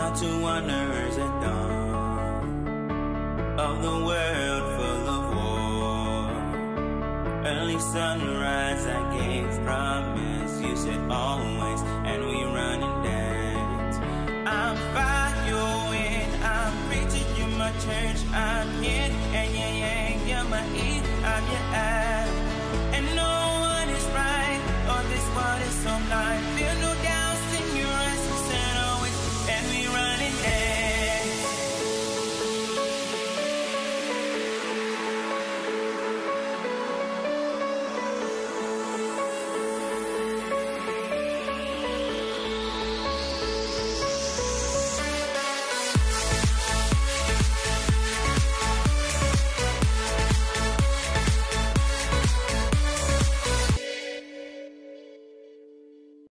out to wanderers at dawn of the world full of war. Early sunrise, I gave promise. You said always, and we run and dance. I'm following, I'm preaching, you're my church. I'm yin and yang, you're my Eve, I'm your eye.